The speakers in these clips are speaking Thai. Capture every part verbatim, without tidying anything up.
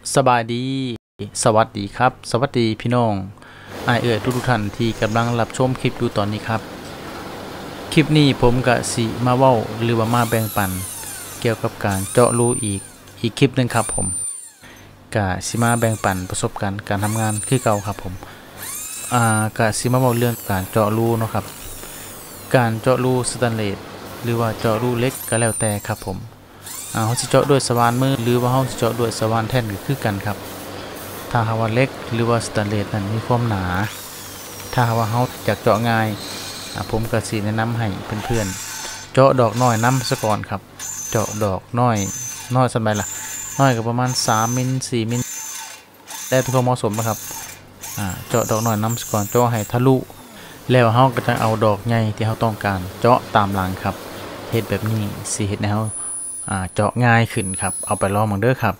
สบายดีสวัสดีครับสวัสดีพี่น้องอายเอ๋ยทุกทุกท่านที่กำลังรับชมคลิปอยู่ตอนนี้ครับคลิปนี้ผมกะสิมาเว้าหรือว่ามาแบ่งปันเกี่ยวกับการเจาะรูอีกอีกคลิปนึงครับผมกะสิมาแบ่งปันประสบการณ์การทำงานคือเก่าครับผมอ่ากะสิมาเว้าเรื่องการเจาะรูเนาะครับการเจาะรูสแตนเลสหรือว่าเจาะรูเล็กก็แล้วแต่ครับผมอ่าเฮาสิเจาะด้วยสว่านมือหรือว่าเฮาสิเจาะด้วยสว่านแท่นก็คือกันครับถ้าหากว่าเล็กหรือว่าสแตนเลสนั้นมีความหนาถ้าหากว่าเฮาอยากเจาะง่ายผมก็สิแนะนำให้เพื่อนๆเจาะดอกน้อยนำซะก่อนครับเจาะดอกน้อยน้อยสักใบล่ะน้อยก็ประมาณสามมิลสี่มิลได้ทุกความเหมาะสมนะครับอ่าเจาะดอกน้อยนำซะก่อนเจาะให้ทะลุแล้วเฮาก็จะเอาดอกใหญ่ที่เฮาต้องการเจาะตามหลังครับเฮ็ดแบบนี้สิเฮ็ดให้เฮาอ่าเจาะง่ายขึ้นครับเอาไปลองมันเด้อครับ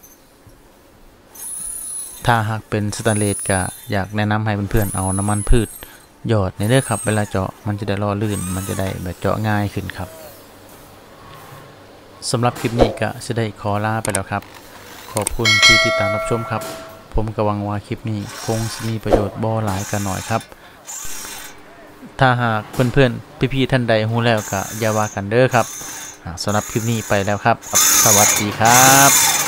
ถ้าหากเป็นสแตนเลสก็อยากแนะนำให้เพื่อนๆเอาน้ำมันพืชหยอดในเด้อครับเวลาเจาะมันจะได้ล่อลื่นมันจะได้แบบเจาะง่ายขึ้นครับสำหรับคลิปนี้ก็จะได้ขอลาไปแล้วครับขอบคุณที่ติดตามรับชมครับผมก็หวังว่าคลิปนี้คงมีประโยชน์บ่หลายกันหน่อยครับถ้าหากเพื่อนๆพี่ๆท่านใดรู้แล้วก็อย่าว่ากันเด้อครับสำหรับคลิปนี้ไปแล้วครับสวัสดีครับ